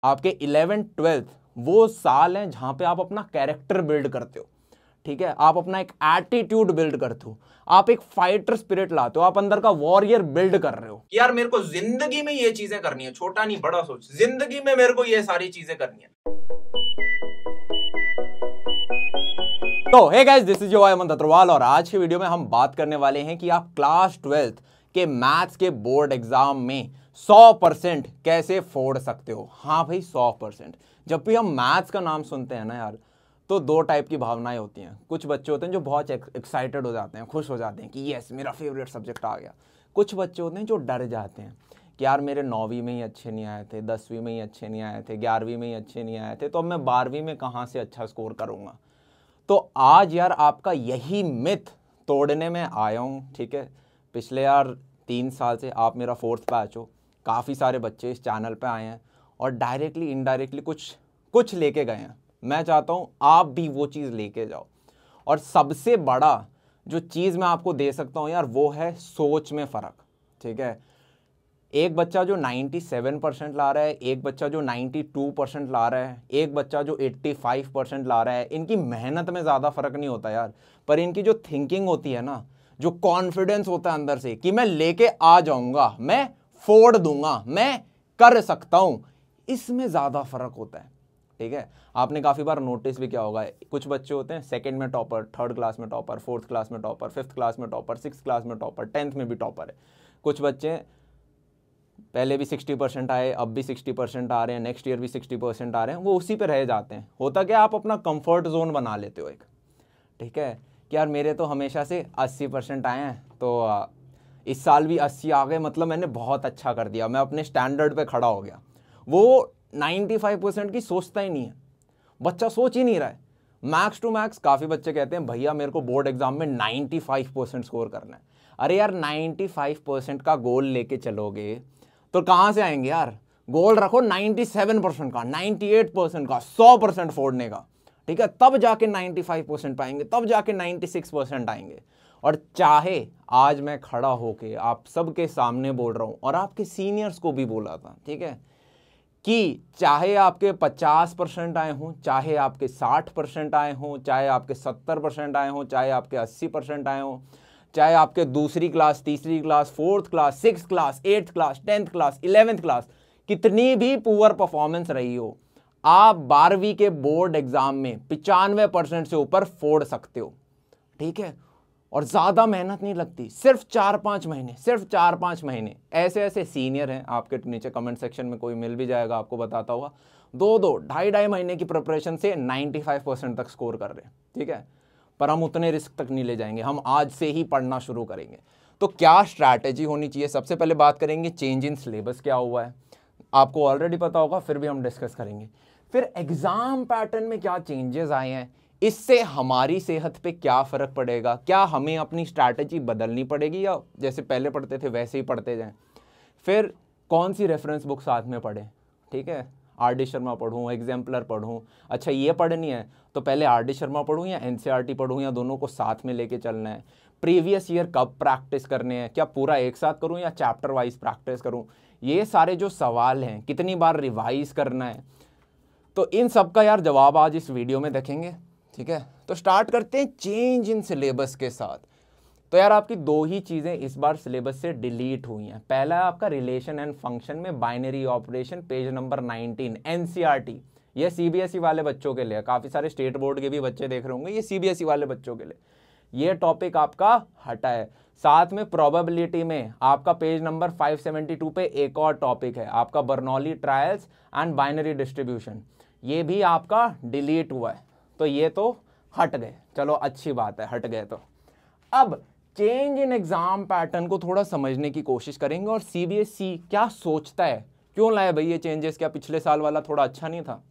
आपके 11th-12th वो साल हैं जहां पे आप अपना कैरेक्टर बिल्ड करते हो, ठीक है, आप अपना एक एटीट्यूड बिल्ड करते हो, आप एक फाइटर स्पिरिट लाते हो, आप अंदर का वॉरियर बिल्ड कर रहे हो कि यार मेरे को जिंदगी में ये चीजें करनी है, छोटा नहीं बड़ा सोच, जिंदगी में मेरे को ये सारी चीजें करनी है। तो hey guys, this is your Aman Agarwal और आज की वीडियो में हम बात करने वाले हैं कि आप क्लास 12th के मैथ्स के बोर्ड एग्जाम में 100% कैसे फोड़ सकते हो। हाँ भाई 100%। जब भी हम मैथ्स का नाम सुनते हैं ना यार, तो दो टाइप की भावनाएं होती हैं। कुछ बच्चे होते हैं जो बहुत एक्साइटेड हो जाते हैं, खुश हो जाते हैं कि यस मेरा फेवरेट सब्जेक्ट आ गया। कुछ बच्चे होते हैं जो डर जाते हैं कि यार मेरे 9वीं में ही अच्छे नहीं आए थे, 10वीं में ही अच्छे नहीं आए थे, 11वीं में ही अच्छे नहीं आए थे, तो अब मैं 12वीं में कहाँ से अच्छा स्कोर करूँगा। तो आज यार आपका यही मिथ तोड़ने में आया हूँ, ठीक है। पिछले यार 3 साल से आप मेरा 4th बैच हो, काफ़ी सारे बच्चे इस चैनल पे आए हैं और डायरेक्टली इनडायरेक्टली कुछ लेके गए हैं। मैं चाहता हूँ आप भी वो चीज़ लेके जाओ। और सबसे बड़ा जो चीज़ मैं आपको दे सकता हूँ यार, वो है सोच में फ़र्क, ठीक है। एक बच्चा जो 97% ला रहा है, एक बच्चा जो 92% ला रहा है, एक बच्चा जो 85% ला रहा है, इनकी मेहनत में ज़्यादा फ़र्क नहीं होता यार, पर इनकी जो थिंकिंग होती है ना, जो कॉन्फिडेंस होता है अंदर से कि मैं लेके आ जाऊंगा, मैं फोड़ दूंगा, मैं कर सकता हूं, इसमें ज़्यादा फ़र्क होता है, ठीक है। आपने काफ़ी बार नोटिस भी किया होगा, कुछ बच्चे होते हैं 2nd में टॉपर, 3rd क्लास में टॉपर, 4th क्लास में टॉपर, 5th क्लास में टॉपर, 6th क्लास में टॉपर, 10th में भी टॉपर है। कुछ बच्चे पहले भी 60% आए, अब भी 60% आ रहे हैं, नेक्स्ट ईयर भी 60% आ रहे हैं, वो उसी पे रह जाते हैं। होता क्या, आप अपना कंफर्ट जोन बना लेते हो एक, ठीक है, कि यार मेरे तो हमेशा से 80% आए हैं, तो इस साल भी 80 आ गए, मतलब मैंने बहुत अच्छा कर दिया, मैं अपने स्टैंडर्ड पे खड़ा हो गया। वो 95% की सोचता ही नहीं है, बच्चा सोच ही नहीं रहा है। मैक्स टू मैक्स काफ़ी बच्चे कहते हैं भैया मेरे को बोर्ड एग्जाम में 95% स्कोर करना है। अरे यार 95% का गोल लेके चलोगे तो कहाँ से आएंगे यार। गोल रखो 97% का, 98% का, 100% फोड़ने का, ठीक है, तब जाके 95% पाएंगे, तब जाके 96% आएंगे। और चाहे आज मैं खड़ा होके आप सबके सामने बोल रहा हूँ, और आपके सीनियर्स को भी बोला था, ठीक है, कि चाहे आपके 50% आए हों, चाहे आपके 60% आए हों, चाहे आपके 70% आए हों, चाहे आपके 80% आए हों, चाहे आपके दूसरी क्लास, तीसरी class, 4th class, 6th class, 8th class, 10th class, 11th class, कितनी भी पुअर परफॉर्मेंस रही हो, आप 12वीं के बोर्ड एग्जाम में 95% से ऊपर फोड़ सकते हो, ठीक है। और ज़्यादा मेहनत नहीं लगती, सिर्फ 4-5 महीने। ऐसे ऐसे सीनियर हैं आपके नीचे कमेंट सेक्शन में, कोई मिल भी जाएगा आपको बताता हुआ, 2-2, 2.5 महीने की प्रिपरेशन से 95% तक स्कोर कर रहे हैं, ठीक है। पर हम उतने रिस्क तक नहीं ले जाएंगे, हम आज से ही पढ़ना शुरू करेंगे। तो क्या स्ट्रैटेजी होनी चाहिए, सबसे पहले बात करेंगे चेंज इन सिलेबस क्या हुआ है, आपको ऑलरेडी पता होगा, फिर भी हम डिस्कस करेंगे। फिर एग्जाम पैटर्न में क्या चेंजेस आए हैं, इससे हमारी सेहत पे क्या फ़र्क पड़ेगा, क्या हमें अपनी स्ट्रैटेजी बदलनी पड़ेगी या जैसे पहले पढ़ते थे वैसे ही पढ़ते जाएं। फिर कौन सी रेफरेंस बुक साथ में पढ़ें, ठीक है, आर.डी. शर्मा पढ़ूँ, एग्जाम्पलर पढ़ूँ, अच्छा ये पढ़नी है तो पहले आर.डी. शर्मा पढ़ूँ या एन.सी.ई.आर.टी. पढ़ूँ, या दोनों को साथ में लेके चलना है। प्रीवियस ईयर कब प्रैक्टिस करने हैं, क्या पूरा एक साथ करूँ या चैप्टर वाइज प्रैक्टिस करूँ, ये सारे जो सवाल हैं, कितनी बार रिवाइज करना है, तो इन सब का यार जवाब आज इस वीडियो में देखेंगे, ठीक है। तो स्टार्ट करते हैं चेंज इन सिलेबस के साथ। तो यार आपकी 2 ही चीज़ें इस बार सिलेबस से डिलीट हुई हैं। पहला है आपका रिलेशन एंड फंक्शन में binary operation, page number 19, NCERT. ये सीबीएसई वाले बच्चों के लिए, काफ़ी सारे स्टेट बोर्ड के भी बच्चे देख रहे होंगे, ये सीबीएसई वाले बच्चों के लिए ये टॉपिक आपका हटा है। साथ में प्रोबेबिलिटी में आपका पेज नंबर 572 पे एक और टॉपिक है आपका Bernoulli trials and binary distribution, ये भी आपका डिलीट हुआ है। तो ये तो हट गए, चलो अच्छी बात है, हट गए। तो अब चेंज इन एग्जाम पैटर्न को थोड़ा समझने की कोशिश करेंगे और सीबीएसई क्या सोचता है, क्यों लाए भाई ये चेंजेस, क्या पिछले साल वाला थोड़ा अच्छा नहीं था।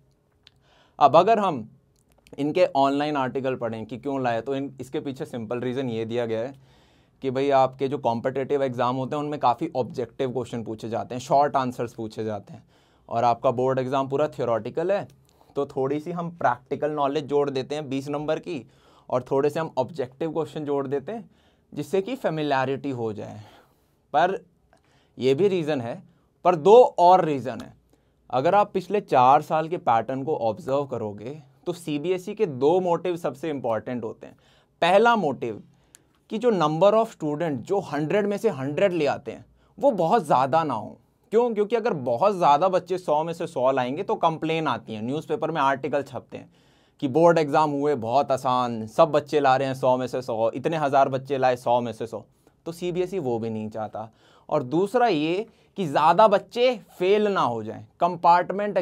अब अगर हम इनके ऑनलाइन आर्टिकल पढ़ें कि क्यों लाए, तो इसके पीछे सिंपल रीज़न ये दिया गया है कि भाई आपके जो कॉम्पिटिटिव एग्जाम होते हैं उनमें काफ़ी ऑब्जेक्टिव क्वेश्चन पूछे जाते हैं, शॉर्ट आंसर्स पूछे जाते हैं, और आपका बोर्ड एग्जाम पूरा थियोरटिकल है, तो थोड़ी सी हम प्रैक्टिकल नॉलेज जोड़ देते हैं 20 नंबर की, और थोड़े से हम ऑब्जेक्टिव क्वेश्चन जोड़ देते हैं जिससे कि फेमिलैरिटी हो जाए। पर यह भी रीज़न है, पर 2 और रीज़न है। अगर आप पिछले 4 साल के पैटर्न को ऑब्जर्व करोगे तो सीबीएसई के 2 मोटिव सबसे इंपॉर्टेंट होते हैं। पहला मोटिव कि जो नंबर ऑफ स्टूडेंट जो 100 में से 100 ले आते हैं वो बहुत ज़्यादा ना हो। क्यों? क्योंकि अगर बहुत ज़्यादा बच्चे 100 में से 100 लाएंगे तो कंप्लेन आती है, न्यूज़पेपर में आर्टिकल छपते हैं कि बोर्ड एग्जाम हुए बहुत आसान, सब बच्चे ला रहे हैं 100 में से 100, इतने हज़ार बच्चे लाए 100 में से 100। तो सीबीएसई वो भी नहीं चाहता। और दूसरा ये कि ज़्यादा बच्चे फेल ना हो जाएं, कंपार्टमेंट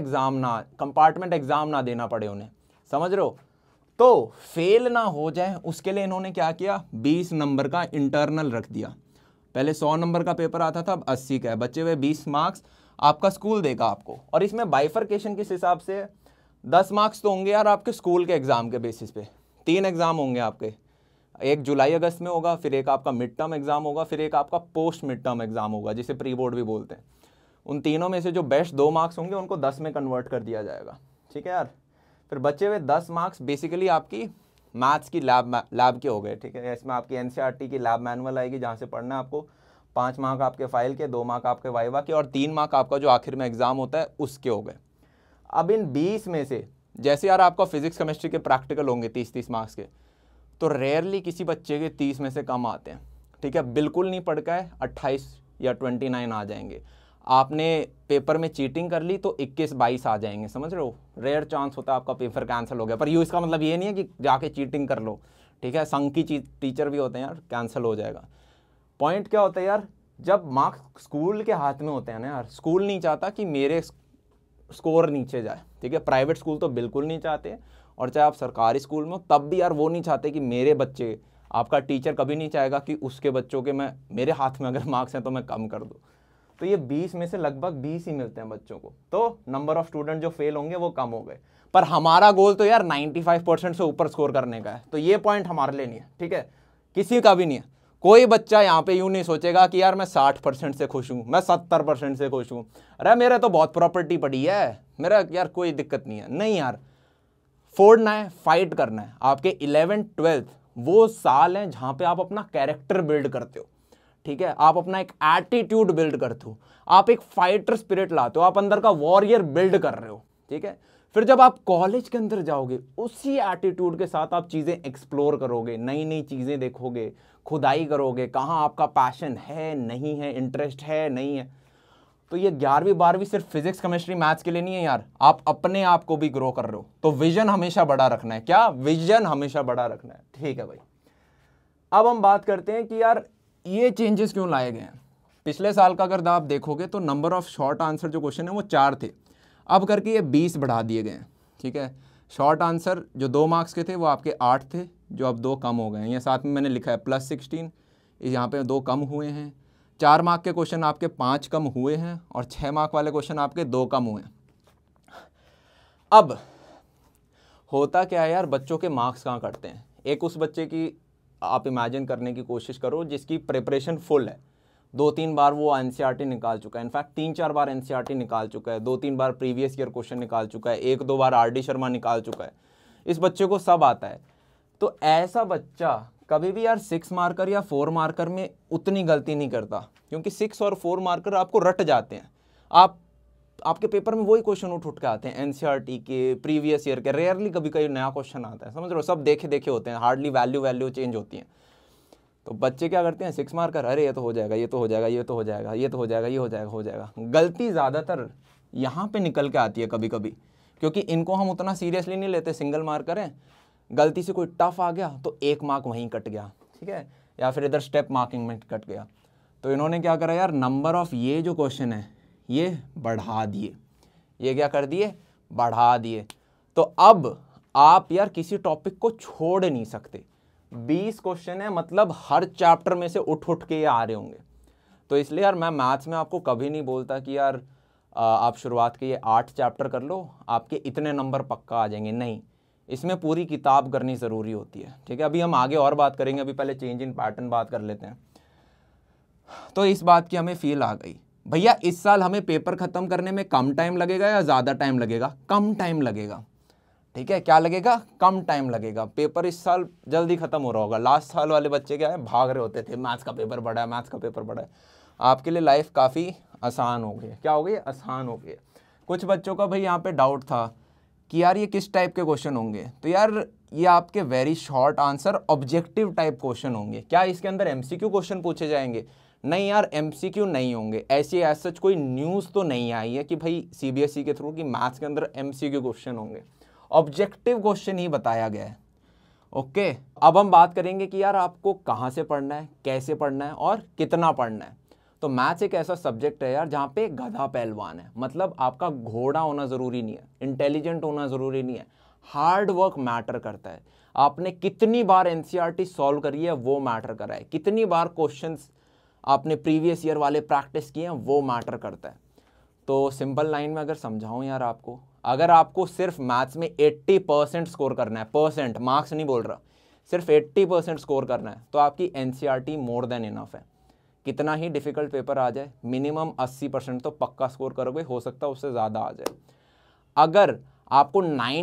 एग्ज़ाम ना देना पड़े उन्हें, समझ रहे हो? तो फेल ना हो जाए उसके लिए इन्होंने क्या किया, 20 नंबर का इंटरनल रख दिया। पहले 100 नंबर का पेपर आता था, अब 80 का है। बचे हुए 20 मार्क्स आपका स्कूल देगा आपको। और इसमें बाइफरकेशन किस हिसाब से, 10 मार्क्स तो होंगे यार आपके स्कूल के एग्जाम के बेसिस पे। 3 एग्जाम होंगे आपके, एक जुलाई अगस्त में होगा, फिर एक आपका मिड टर्म एग्जाम होगा, फिर एक आपका पोस्ट मिड टर्म एग्जाम होगा जिसे प्री बोर्ड भी बोलते हैं। उन तीनों में से जो बेस्ट 2 मार्क्स होंगे उनको 10 में कन्वर्ट कर दिया जाएगा, ठीक है यार। फिर बचे हुए 10 मार्क्स बेसिकली आपकी मैथ्स की लैब के हो गए, ठीक है। इसमें आपकी एनसीईआरटी की लैब मैनुअल आएगी जहाँ से पढ़ना है आपको। 5 मार्क आपके फाइल के, 2 मार्क आपके वाइवा के और 3 मार्क आपका जो आखिर में एग्जाम होता है उसके हो गए। अब इन 20 में से जैसे यार आपका फिजिक्स केमिस्ट्री के प्रैक्टिकल होंगे 30-30 मार्क्स के, तो रेयरली किसी बच्चे के 30 में से कम आते हैं, ठीक है। बिल्कुल नहीं पढ़ का है 28 या 29 आ जाएंगे। आपने पेपर में चीटिंग कर ली तो 21-22 आ जाएंगे, समझ रहे हो? रेयर चांस होता है आपका पेपर कैंसिल हो गया। पर इसका मतलब ये नहीं है कि जाके चीटिंग कर लो, ठीक है। संघ की टीचर भी होते हैं यार, कैंसिल हो जाएगा। पॉइंट क्या होता है यार, जब मार्क्स स्कूल के हाथ में होते हैं ना यार, स्कूल नहीं चाहता कि मेरे स्कोर नीचे जाए, ठीक है। प्राइवेट स्कूल तो बिल्कुल नहीं चाहते, और चाहे आप सरकारी स्कूल में हो तब भी यार वो नहीं चाहते कि मेरे बच्चे, आपका टीचर कभी नहीं चाहेगा कि उसके बच्चों के मैं, मेरे हाथ में अगर मार्क्स हैं तो मैं कम कर दूँ। तो ये 20 में से लगभग 20 ही मिलते हैं बच्चों को, तो नंबर ऑफ स्टूडेंट जो फेल होंगे वो कम हो गए। पर हमारा गोल तो यार 95% से ऊपर स्कोर करने का है, तो ये पॉइंट हमारे लिए नहीं है, ठीक है। किसी का भी नहीं है। कोई बच्चा यहाँ पे यूं नहीं सोचेगा कि यार मैं 60% से खुश हूँ, मैं 70% से खुश हूँ, अरे मेरे तो बहुत प्रॉपर्टी पड़ी है, मेरा यार कोई दिक्कत नहीं है। नहीं यार, फोड़ना है, फाइट करना है। आपके 11th-12th वो साल हैं जहाँ पे आप अपना कैरेक्टर बिल्ड करते हो, ठीक है। आप अपना एक एटीट्यूड बिल्ड करते हो, आप एक फाइटर स्पिरिट लाते हो, आप अंदर का वॉरियर बिल्ड कर रहे हो, ठीक है। फिर जब आप कॉलेज के अंदर जाओगे उसी एटीट्यूड के साथ आप चीज़ें एक्सप्लोर करोगे, नई नई चीज़ें देखोगे, खुदाई करोगे, कहाँ आपका पैशन है, नहीं है, इंटरेस्ट है, नहीं है। तो ये 11वीं 12वीं सिर्फ फिजिक्स केमिस्ट्री मैथ्स के लिए नहीं है यार, आप अपने आप को भी ग्रो कर रहे हो। तो विजन हमेशा बड़ा रखना है। क्या? विजन हमेशा बड़ा रखना है, ठीक है भाई। अब हम बात करते हैं कि यार ये चेंजेस क्यों लाए गए हैं। पिछले साल का अगर आप देखोगे तो नंबर ऑफ शॉर्ट आंसर जो क्वेश्चन है वो 4 थे, अब करके ये 20 बढ़ा दिए गए हैं, ठीक है। शॉर्ट आंसर जो 2 मार्क्स के थे वो आपके 8 थे, जो अब 2 कम हो गए हैं। ये साथ में मैंने लिखा है +16, यहाँ पे 2 कम हुए हैं। 4 मार्क के क्वेश्चन आपके 5 कम हुए हैं और 6 मार्क वाले क्वेश्चन आपके 2 कम हुए हैं। अब होता क्या है यार, बच्चों के मार्क्स कहाँ कटते हैं। एक उस बच्चे की आप इमेजिन करने की कोशिश करो जिसकी प्रिपरेशन फुल है, 2-3 बार वो एनसीईआरटी निकाल चुका है, इनफैक्ट 3-4 बार एनसीईआरटी निकाल चुका है, 2-3 बार प्रीवियस ईयर क्वेश्चन निकाल चुका है, 1-2 बार आरडी शर्मा निकाल चुका है। इस बच्चे को सब आता है। तो ऐसा बच्चा कभी भी यार 6 मार्कर या 4 मार्कर में उतनी गलती नहीं करता, क्योंकि 6 और 4 मार्कर आपको रट जाते हैं। आपके पेपर में वही क्वेश्चन उठ के आते हैं एनसीईआरटी के, प्रीवियस ईयर के, रेयरली कभी कभी नया क्वेश्चन आता है, समझ रहे हो। सब देखे देखे होते हैं, हार्डली वैल्यू चेंज होती है। तो बच्चे क्या करते हैं, 6 मार्कर, अरे ये तो हो जाएगा, ये तो हो जाएगा, ये तो हो जाएगा, ये तो हो जाएगा, ये हो जाएगा। गलती ज़्यादातर यहाँ पे निकल के आती है कभी कभी, क्योंकि इनको हम उतना सीरियसली नहीं लेते, सिंगल मार्कर है। गलती से कोई टफ आ गया तो 1 मार्क वहीं कट गया, ठीक है, या फिर इधर स्टेप मार्किंग में कट गया। तो इन्होंने क्या करा यार, नंबर ऑफ ये जो क्वेश्चन है ये बढ़ा दिए। ये क्या कर दिए, बढ़ा दिए। तो अब आप यार किसी टॉपिक को छोड़ नहीं सकते। 20 क्वेश्चन है, मतलब हर चैप्टर में से उठ के ये आ रहे होंगे। तो इसलिए यार मैं मैथ्स में आपको कभी नहीं बोलता कि यार आप शुरुआत के ये 8 चैप्टर कर लो, आपके इतने नंबर पक्का आ जाएंगे। नहीं, इसमें पूरी किताब करनी ज़रूरी होती है, ठीक है। अभी हम आगे और बात करेंगे, अभी पहले चेंज इन पैटर्न बात कर लेते हैं। तो इस बात की हमें फील आ गई, भैया इस साल हमें पेपर ख़त्म करने में कम टाइम लगेगा या ज़्यादा टाइम लगेगा? कम टाइम लगेगा, ठीक है। क्या लगेगा? कम टाइम लगेगा। पेपर इस साल जल्दी ख़त्म हो रहा होगा। लास्ट साल वाले बच्चे क्या है, भाग रहे होते थे, मैथ्स का पेपर बड़ा है, मैथ्स का पेपर बड़ा है। आपके लिए लाइफ काफ़ी आसान हो गई है। क्या हो गई? आसान हो गई है। कुछ बच्चों का भाई यहाँ पे डाउट था कि यार ये किस टाइप के क्वेश्चन होंगे, तो यार ये आपके very short answer objective type question होंगे। क्या इसके अंदर एमसीक्यू क्वेश्चन पूछे जाएंगे? नहीं यार, एमसीक्यू नहीं होंगे। ऐसी एज सच कोई न्यूज़ तो नहीं आई है कि भाई सीबीएसई के थ्रू कि मैथ्स के अंदर एमसीक्यू क्वेश्चन होंगे। ऑब्जेक्टिव क्वेश्चन ही बताया गया है। ओके, अब हम बात करेंगे कि यार आपको कहाँ से पढ़ना है, कैसे पढ़ना है और कितना पढ़ना है। तो मैथ्स एक ऐसा सब्जेक्ट है यार जहाँ पे गधा पहलवान है, मतलब आपका घोड़ा होना ज़रूरी नहीं है, इंटेलिजेंट होना ज़रूरी नहीं है, हार्ड वर्क मैटर करता है। आपने कितनी बार एनसीईआरटी सॉल्व करी है वो मैटर कर रहा है, कितनी बार क्वेश्चंस आपने प्रीवियस ईयर वाले प्रैक्टिस किए हैं वो मैटर करता है। तो सिंपल लाइन में अगर समझाऊं यार आपको, अगर आपको सिर्फ मैथ्स में 80% स्कोर करना है, परसेंट मार्क्स नहीं बोल रहा, सिर्फ 80% स्कोर करना है, तो आपकी एनसीईआरटी मोर देन इनफ है। कितना ही डिफिकल्ट पेपर आ जाए, मिनिमम 80% तो पक्का स्कोर करोगे, हो सकता है उससे ज़्यादा आ जाए। अगर आपको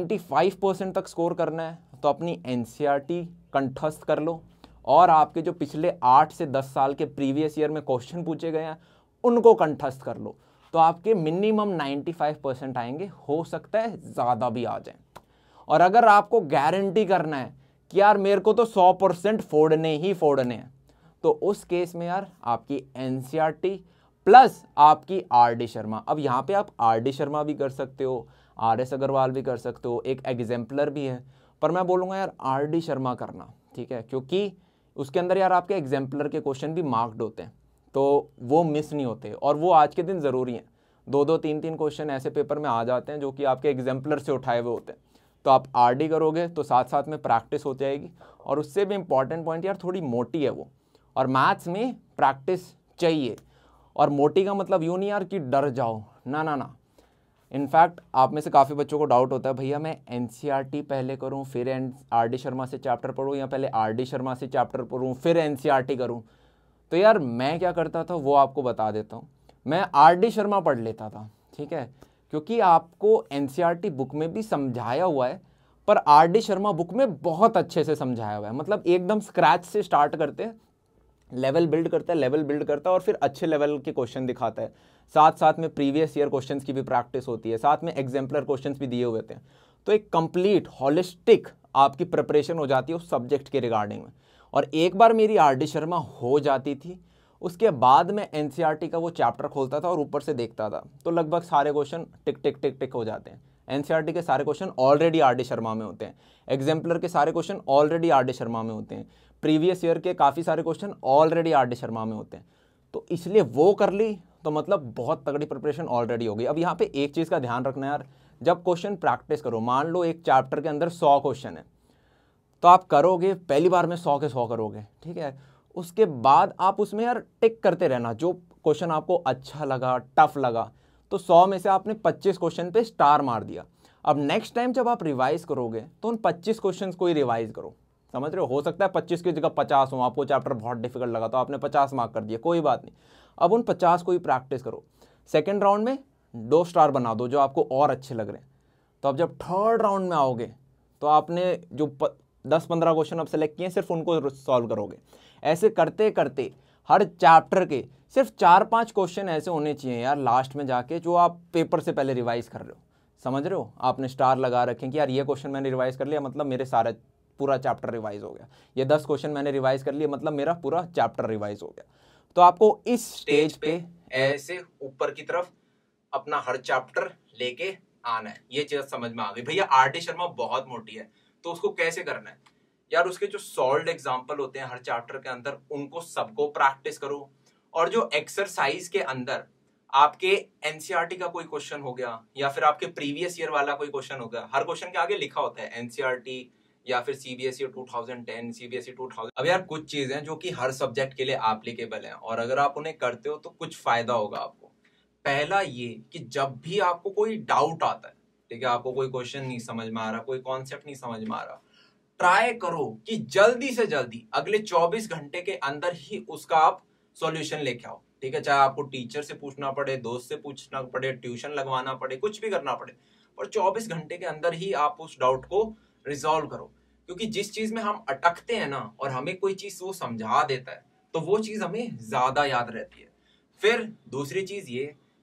95% तक स्कोर करना है तो अपनी एनसीईआरटी कंठस्थ कर लो और आपके जो पिछले 8 से 10 साल के प्रीवियस ईयर में क्वेश्चन पूछे गए हैं उनको कंठस्थ कर लो, तो आपके मिनिमम 95% आएंगे, हो सकता है ज़्यादा भी आ जाए। और अगर आपको गारंटी करना है कि यार मेरे को तो 100% फोड़ने ही फोड़ने हैं, तो उस केस में यार आपकी एनसीईआरटी प्लस आपकी आरडी शर्मा। अब यहाँ पे आप आरडी शर्मा भी कर सकते हो, आरएस अग्रवाल भी कर सकते हो, एक एग्जाम्पलर भी है, पर मैं बोलूँगा यार आरडी शर्मा करना, ठीक है, क्योंकि उसके अंदर यार आपके एग्जाम्पलर के क्वेश्चन भी मार्क्ड होते हैं, तो वो मिस नहीं होते और वो आज के दिन ज़रूरी हैं। 2-2, 3-3 क्वेश्चन ऐसे पेपर में आ जाते हैं जो कि आपके एग्जाम्पलर से उठाए हुए होते हैं। तो आप आरडी करोगे तो साथ साथ में प्रैक्टिस हो जाएगी, और उससे भी इम्पॉर्टेंट पॉइंट यार थोड़ी मोटी है वो, और मैथ्स में प्रैक्टिस चाहिए। और मोटी का मतलब यूँ नहीं यार कि डर जाओ, ना ना ना। इनफैक्ट आप में से काफ़ी बच्चों को डाउट होता है भैया मैं एनसीईआरटी पहले करूं फिर आरडी शर्मा से चैप्टर पढ़ूं, या पहले आरडी शर्मा से चैप्टर पढ़ूं फिर एनसीईआरटी करूं। तो यार मैं क्या करता था वो आपको बता देता हूं। मैं आरडी शर्मा पढ़ लेता था, ठीक है, क्योंकि आपको एनसीईआरटी बुक में भी समझाया हुआ है, पर आरडी शर्मा बुक में बहुत अच्छे से समझाया हुआ है, मतलब एकदम स्क्रैच से स्टार्ट करते हैं, लेवल बिल्ड करता है, लेवल बिल्ड करता है और फिर अच्छे लेवल के क्वेश्चन दिखाता है। साथ साथ में प्रीवियस ईयर क्वेश्चंस की भी प्रैक्टिस होती है, साथ में एग्जाम्पलर क्वेश्चंस भी दिए हुए थे। तो एक कंप्लीट हॉलिस्टिक आपकी प्रिपरेशन हो जाती है उस सब्जेक्ट के रिगार्डिंग में। और एक बार मेरी आरडी शर्मा हो जाती थी, उसके बाद मैं एनसीईआरटी का वो चैप्टर खोलता था और ऊपर से देखता था, तो लगभग सारे क्वेश्चन टिक टिक टिक टिक हो जाते हैं। एनसीईआरटी के सारे क्वेश्चन ऑलरेडी आरडी शर्मा में होते हैं, एग्जाम्पलर के सारे क्वेश्चन ऑलरेडी आरडी शर्मा में होते हैं, प्रीवियस ईयर के काफ़ी सारे क्वेश्चन ऑलरेडी आरडी शर्मा में होते हैं। तो इसलिए वो कर ली तो मतलब बहुत तगड़ी प्रिपरेशन ऑलरेडी हो गई। अब यहाँ पे एक चीज़ का ध्यान रखना यार, जब क्वेश्चन प्रैक्टिस करो, मान लो एक चैप्टर के अंदर 100 क्वेश्चन है, तो आप करोगे पहली बार में 100 के 100 करोगे, ठीक है। उसके बाद आप उसमें यार टिक करते रहना, जो क्वेश्चन आपको अच्छा लगा, टफ लगा, तो 100 में से आपने 25 क्वेश्चन पे स्टार मार दिया। अब नेक्स्ट टाइम जब आप रिवाइज करोगे तो उन 25 क्वेश्चन को ही रिवाइज करो, समझ रहे हो सकता है 25 की जगह 50 हो, आपको चैप्टर बहुत डिफिकल्ट लगा तो आपने 50 मार्क कर दिया, कोई बात नहीं, अब उन 50 को ही प्रैक्टिस करो। सेकेंड राउंड में 2 स्टार बना दो जो आपको और अच्छे लग रहे हैं। तो अब जब थर्ड राउंड में आओगे तो आपने जो 10-15 क्वेश्चन अब सेलेक्ट किए सिर्फ उनको सॉल्व करोगे। ऐसे करते करते हर चैप्टर के सिर्फ 4-5 क्वेश्चन ऐसे होने चाहिए यार लास्ट में जाके जो आप पेपर से पहले रिवाइज कर रहे हो, समझ रहे हो, आपने स्टार लगा रखे कि यार ये क्वेश्चन मैंने रिवाइज कर लिया मतलब मेरे सारा पूरा चैप्टर रिवाइज हो गया, ये 10 क्वेश्चन मैंने रिवाइज कर लिए मतलब मेरा पूरा चैप्टर रिवाइज हो गया। तो आपको इस स्टेज पे ऐसे ऊपर की तरफ अपना हर चैप्टर लेके आना है। ये चीज समझ में आ गई भैया। आरडी शर्मा बहुत मोटी है तो उसको कैसे करना है यार, उसके जो सॉल्व्ड एग्जांपल होते हैं हर चैप्टर के अंदर उनको सबको प्रैक्टिस करो, और जो एक्सरसाइज के अंदर आपके एनसीईआरटी का कोई क्वेश्चन हो गया या फिर आपके प्रीवियस ईयर वाला कोई क्वेश्चन हो गया, हर क्वेश्चन के आगे लिखा होता है एनसीईआरटी या फिर सीबीएसई 2010, सीबीएसई 2000। अब यार कुछ चीजें हैं जो कि हर सब्जेक्ट के लिए एप्लीकेबल हैं और अगर आप उन्हें करते हो तो कुछ फायदा होगा आपको। पहला ये कि जब भी आपको कोई डाउट आता है, ठीक है, आपको कोई क्वेश्चन नहीं समझ में आ रहा, कोई कॉन्सेप्ट नहीं समझ में आ रहा, ट्राई करो कि जल्दी से जल्दी अगले 24 घंटे के अंदर ही उसका आप सॉल्यूशन लेके आओ, ठीक है। चाहे आपको टीचर से पूछना पड़े, दोस्त से पूछना पड़े, ट्यूशन लगवाना पड़े, कुछ भी करना पड़े, और 24 घंटे के अंदर ही आप उस डाउट को रिजॉल्व करो। क्योंकि जिस चीज में हम अटकते हैं ना और हमें कोई चीज वो समझा देता है तो वो चीज हमें ज्यादा याद रहती है। फिर दूसरी चीज ये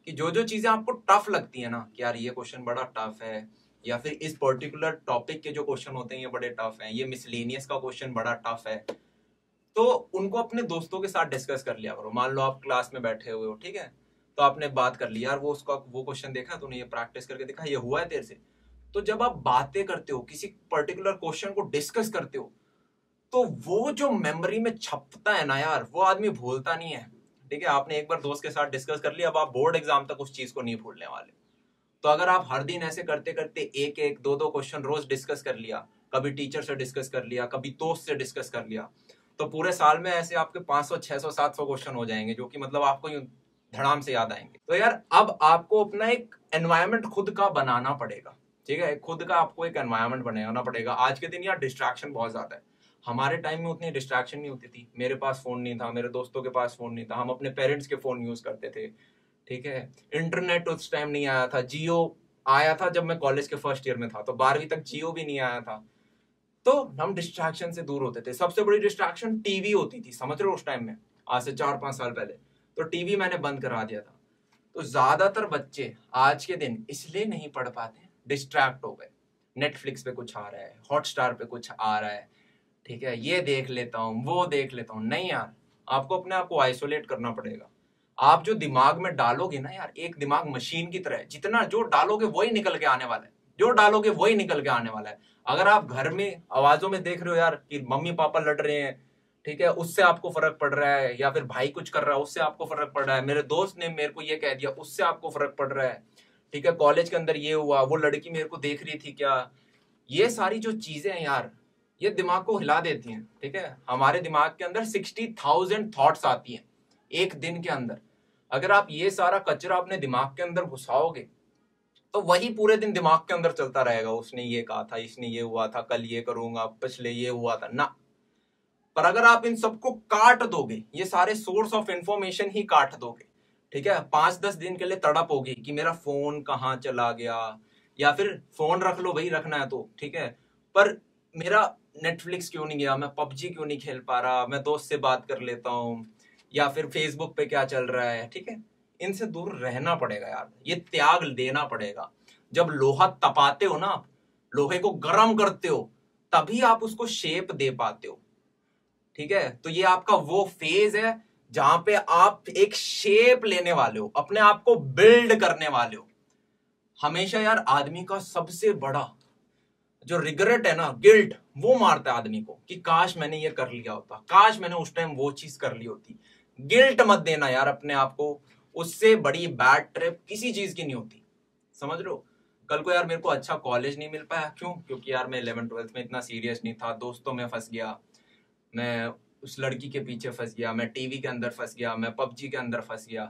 कि जो जो चीजें आपको टफ लगती है ना कि यार ये क्वेश्चन बड़ा टफ है, या फिर इस पर्टिकुलर टॉपिक के जो क्वेश्चन होते हैं ये बड़े टफ हैं, ये मिसलेनियस का क्वेश्चन बड़ा टफ है, तो उनको अपने दोस्तों के साथ डिस्कस कर लिया करो। मान लो आप क्लास में बैठे हुए हो, ठीक है, तो आपने बात कर ली, यार वो क्वेश्चन देखा, तूने ये प्रैक्टिस करके देखा, ये हुआ है तेरे से। तो जब आप बातें करते हो, किसी पर्टिकुलर क्वेश्चन को डिस्कस करते हो, तो वो जो मेमोरी में छपता है ना यार, वो आदमी भूलता नहीं है। ठीक है, आपने एक बार दोस्त के साथ डिस्कस कर लिया, अब आप बोर्ड एग्जाम तक उस चीज को नहीं भूलने वाले। तो अगर आप हर दिन ऐसे करते करते एक एक दो दो क्वेश्चन रोज डिस्कस कर लिया, कभी टीचर से डिस्कस कर लिया, कभी दोस्त से डिस्कस कर लिया, तो पूरे साल में ऐसे आपके 500 600 700 क्वेश्चन हो जाएंगे, जो कि मतलब आपको यूं धड़ाम से याद आएंगे। तो यार अब आपको अपना एक एनवायरनमेंट खुद का बनाना पड़ेगा। ठीक है, खुद का आपको एक एनवायरनमेंट बनाना पड़ेगा। आज के दिन यार डिस्ट्रैक्शन बहुत ज्यादा है। हमारे टाइम में उतनी डिस्ट्रैक्शन नहीं होती थी, मेरे पास फोन नहीं था, मेरे दोस्तों के पास फोन नहीं था, हम अपने पेरेंट्स के फोन यूज करते थे। ठीक है, इंटरनेट उस टाइम नहीं आया था, जियो आया था जब मैं कॉलेज के फर्स्ट ईयर में था, तो 12वीं तक जियो भी नहीं आया था। तो हम डिस्ट्रैक्शन से दूर होते थे। सबसे बड़ी डिस्ट्रैक्शन टीवी होती थी, समझ रहे हो, उस टाइम में, आज से 4-5 साल पहले। तो टीवी मैंने बंद करा दिया था। तो ज्यादातर बच्चे आज के दिन इसलिए नहीं पढ़ पाते, डिस्ट्रैक्ट हो गए। नेटफ्लिक्स पे कुछ आ रहा है, हॉटस्टार पे कुछ आ रहा है, ठीक है, ये देख लेता हूँ, वो देख लेता हूँ। नहीं यार, आपको अपने आप को आइसोलेट करना पड़ेगा। आप जो दिमाग में डालोगे ना यार, एक दिमाग मशीन की तरह है, जितना जो डालोगे वही निकल के आने वाला है, जो डालोगे वही निकल के आने वाला है। अगर आप घर में आवाजों में देख रहे हो यार कि मम्मी पापा लड़ रहे हैं, ठीक है, उससे आपको फर्क पड़ रहा है, या फिर भाई कुछ कर रहा है उससे आपको फर्क पड़ रहा है, मेरे दोस्त ने मेरे को ये कह दिया उससे आपको फर्क पड़ रहा है, ठीक है, कॉलेज के अंदर ये हुआ, वो लड़की मेरे को देख रही थी क्या, ये सारी जो चीजें हैं यार, ये दिमाग को हिला देती हैं। ठीक है, हमारे दिमाग के अंदर 60,000 थॉट्स आती हैं एक दिन के अंदर। अगर आप ये सारा कचरा अपने दिमाग के अंदर घुसाओगे तो वही पूरे दिन दिमाग के अंदर चलता रहेगा। उसने ये कहा था, इसने ये हुआ था, कल ये करूंगा, पिछले ये हुआ था ना। पर अगर आप इन सबको काट दोगे, ये सारे सोर्स ऑफ इंफॉर्मेशन ही काट दोगे, ठीक है, 5-10 दिन के लिए तड़प होगी कि मेरा फोन कहाँ चला गया, या फिर फोन रख लो, वही रखना है तो ठीक है, पर मेरा नेटफ्लिक्स क्यों नहीं गया, मैं पबजी क्यों नहीं खेल पा रहा, मैं दोस्त से बात कर लेता हूँ, या फिर फेसबुक पे क्या चल रहा है। ठीक है, इनसे दूर रहना पड़ेगा यार, ये त्याग देना पड़ेगा। जब लोहा तपाते हो ना, आप लोहे को गर्म करते हो, तभी आप उसको शेप दे पाते हो। ठीक है, तो ये आपका वो फेज है जहां पे आप एक शेप लेने वाले हो, अपने आप को बिल्ड करने वाले हो। हमेशा यार आदमी का सबसे बड़ा जो रिग्रेट है ना, गिल्ट, वो मारता है आदमी को कि काश मैंने ये कर लिया होता, काश मैंने उस टाइम वो चीज कर ली होती। गिल्ट मत देना यार अपने आप को, उससे बड़ी बैड ट्रिप किसी चीज की नहीं होती, समझ लो। कल को यार मेरे को अच्छा कॉलेज नहीं मिल पाया, क्यों? क्योंकि यार मैं 11th-12th में इतना सीरियस नहीं था, दोस्तों में फंस गया, मैं उस लड़की के पीछे फंस गया, मैं टीवी के अंदर फंस गया, मैं पबजी के अंदर फंस गया।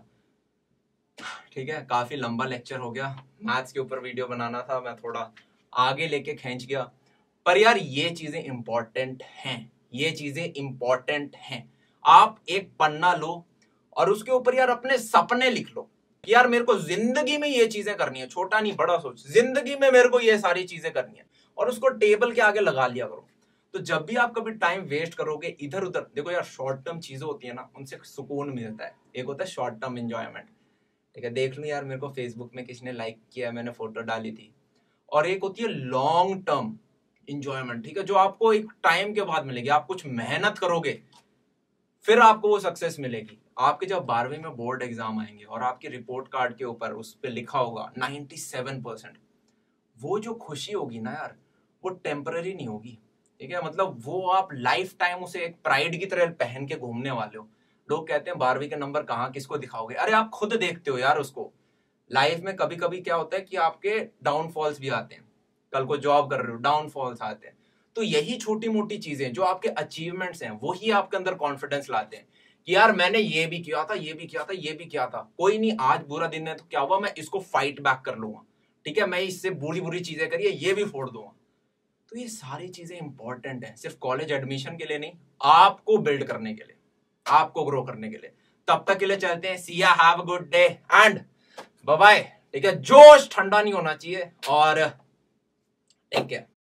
ठीक है, काफी लंबा लेक्चर हो गया, मैथ्स के ऊपर वीडियो बनाना था, मैं थोड़ा आगे लेके खींच गया। पर यार ये चीजें इंपॉर्टेंट हैं, ये चीजें इंपॉर्टेंट हैं। आप एक पन्ना लो और उसके ऊपर यार अपने सपने लिख लो कि यार मेरे को जिंदगी में ये चीजें करनी है, छोटा नहीं बड़ा सोच, जिंदगी में मेरे को ये सारी चीजें करनी है, और उसको टेबल के आगे लगा लिया करो। तो जब भी आप कभी टाइम वेस्ट करोगे इधर उधर, देखो यार शॉर्ट टर्म चीजें होती है ना, उनसे सुकून मिलता है। एक होता है शॉर्ट टर्म एंजॉयमेंट, ठीक है, देख लो यार मेरे को फेसबुक में किसने लाइक किया, मैंने फोटो डाली थी। और एक होती है लॉन्ग टर्म इंजॉयमेंट, ठीक है, जो आपको एक टाइम के बाद मिलेगी, आप कुछ मेहनत करोगे फिर आपको वो सक्सेस मिलेगी। आपके जब 12वीं में बोर्ड एग्जाम आएंगे और आपकी रिपोर्ट कार्ड के ऊपर उस पर लिखा होगा 97%, वो जो खुशी होगी ना यार, वो टेम्पररी नहीं होगी। ठीक है, मतलब वो आप लाइफ टाइम उसे एक प्राइड की तरह पहन के घूमने वाले हो। लोग कहते हैं 12वीं के नंबर कहाँ किसको दिखाओगे, अरे आप खुद देखते हो यार उसको। लाइफ में कभी कभी क्या होता है कि आपके डाउनफॉल्स भी आते हैं, कल को जॉब कर रहे हो डाउनफॉल्स आते हैं। तो यही छोटी मोटी चीजें जो आपके अचीवमेंट्स हैं, वही आपके अंदर कॉन्फिडेंस लाते हैं कि यार मैंने ये भी किया था, ये भी किया था, ये भी किया था, कोई नहीं, आज बुरा दिन है तो क्या हुआ, मैं इसको फाइट बैक कर लूंगा। ठीक है, मैं इससे बुरी बुरी चीजें करिए ये भी फोड़ दूंगा। तो ये सारी चीजें इंपॉर्टेंट है, सिर्फ कॉलेज एडमिशन के लिए नहीं, आपको बिल्ड करने के लिए, आपको ग्रो करने के लिए। तब तक के लिए चलते हैं, see ya, have a good day and bye bye. ठीक है, जोश ठंडा नहीं होना चाहिए, और टेक केयर।